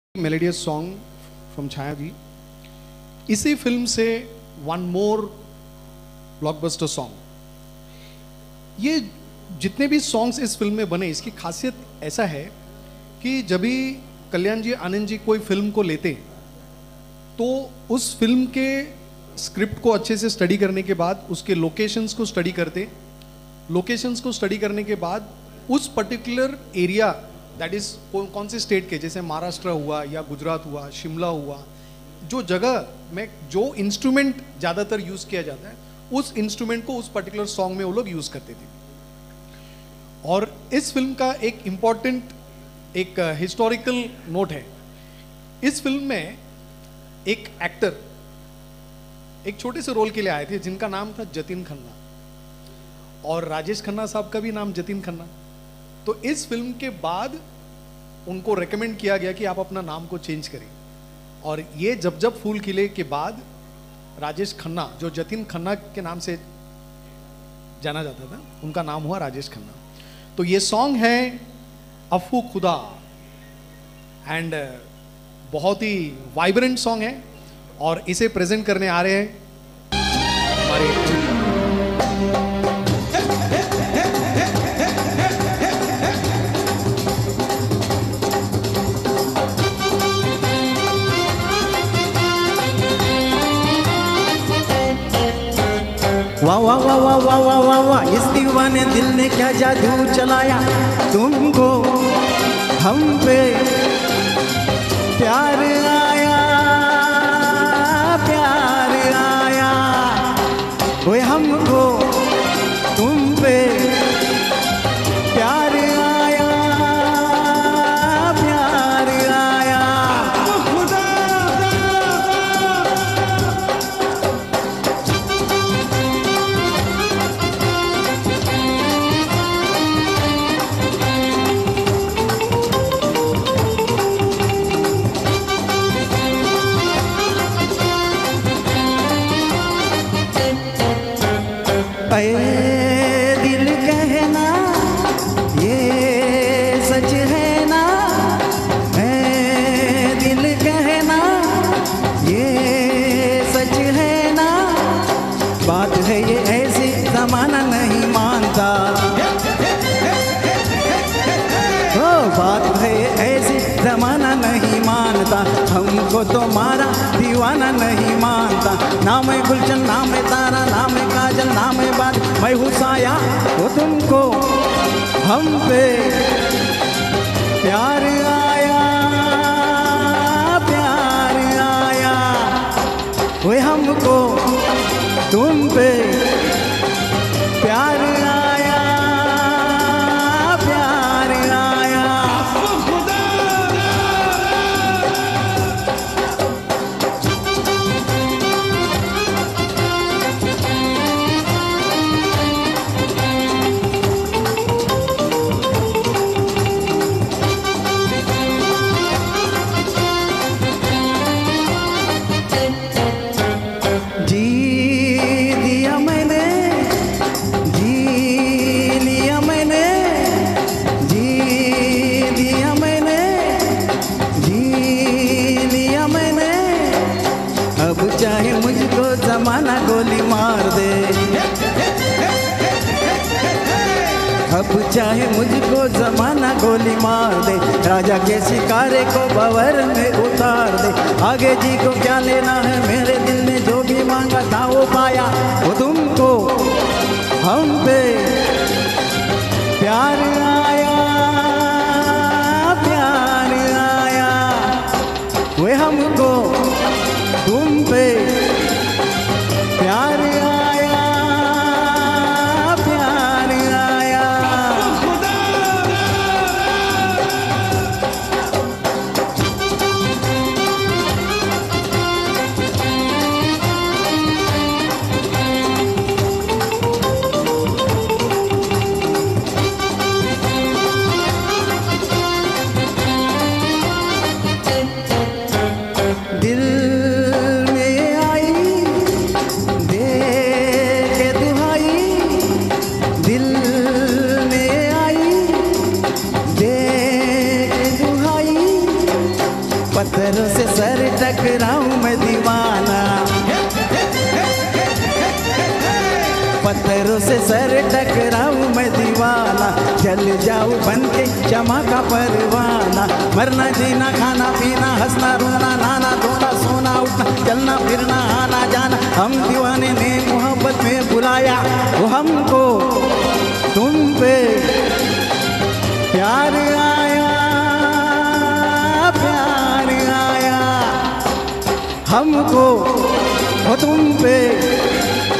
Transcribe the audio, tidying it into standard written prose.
Melodious song from Chhaya ji. इसी film से one more blockbuster song. ये जितने भी सॉन्ग्स इस फिल्म में बने, इसकी खासियत ऐसा है कि जब भी कल्याण जी आनंद जी कोई फिल्म को लेते तो उस फिल्म के स्क्रिप्ट को अच्छे से स्टडी करने के बाद उसके लोकेशंस को स्टडी करते, लोकेशंस को स्टडी करने के बाद उस पर्टिकुलर एरिया दैट इज कौन से स्टेट के, जैसे महाराष्ट्र हुआ या गुजरात हुआ, शिमला हुआ, जो जगह में जो इंस्ट्रूमेंट ज़्यादातर यूज़ किया जाता है उस इंस्ट्रूमेंट को उस पर्टिकुलर सॉन्ग में वो लोग यूज़ करते थे। और इस फिल्म का एक इम्पॉर्टेंट एक हिस्टोरिकल नोट है। इस फिल्म में एक एक्टर एक छोटे से रोल के लिए आए थे जिनका नाम था जतिन खन्ना, और राजेश खन्ना साहब का भी नाम जतिन खन्ना। तो इस फिल्म के बाद उनको रेकमेंड किया गया कि आप अपना नाम को चेंज करें, और ये जब फूल खिले के बाद राजेश खन्ना, जो जतिन खन्ना के नाम से जाना जाता था, उनका नाम हुआ राजेश खन्ना। तो ये सॉन्ग है अफू खुदा, एंड बहुत ही वाइब्रेंट सॉन्ग है, और इसे प्रेजेंट करने आ रहे हैं हमारे वाह वाह वाह वाह वाह वाह वाह वाह, इस दीवाने दिल ने क्या जादू चलाया, तुमको हम पे प्यार आया, प्यार आया, वो हमको तुम पे प्यार आया, प्यार आया। ऐ दिल कहना ये सच है ना, ऐ दिल कहना ये सच है ना, बात है ये ऐसी जमाना नहीं मानता, ओ बात है ये ऐसी जमाना नहीं मानता, हमको तुम्हारा दीवाना नहीं मानता, नाम है गुलशन, नाम है तारा, नाम है काजल, नाम है बात, मैं हूँ साया, वो तुमको हम पे प्यार आया, प्यार आया, वो हमको तुम पे प्यार आया, प्यार आया। जी दिया मैंने, जी लिया मैंने, जी दिया मैंने, जी लिया मैंने, अब चाहे मुझको जमाना गोली मार दे, अब चाहे मुझको जमाना गोली मार दे, राजा के शिकारे को भंवर में उतार दे, आगे जी को क्या लेना है, मेरे दिल ने जो भी मांगा था वो पाया, वो तुमको हम पे प्यार आया, प्यार आया, वे हमको तुम पे प्यार आया, प्यार आया। पत्थरों से सर टकराऊं मैं दीवाना, पत्थरों से सर टकराऊं मैं दीवाना, जल जाऊं बन के क्षमा का परवाना। मरना जीना खाना पीना हंसना रोना नाना धोना सोना उठना चलना फिरना आना जाना, हम दीवाने ने मोहब्बत में बुलाया, वो हमको तुम पे प्यार आया, प्यार आया, हमको वो तुम पे